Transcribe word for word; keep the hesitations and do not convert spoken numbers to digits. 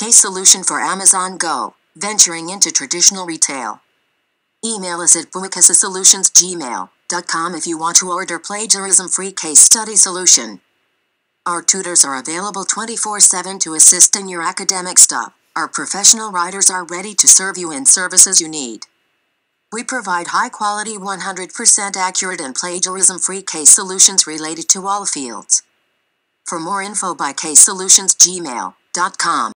Case solution for Amazon Go, venturing into traditional retail. Email us at bumikasasolutions gmail dot com if you want to order plagiarism-free case study solution. Our tutors are available twenty-four seven to assist in your academic stuff. Our professional writers are ready to serve you in services you need. We provide high-quality, one hundred percent accurate and plagiarism-free case solutions related to all fields. For more info, by case solutions gmail dot com.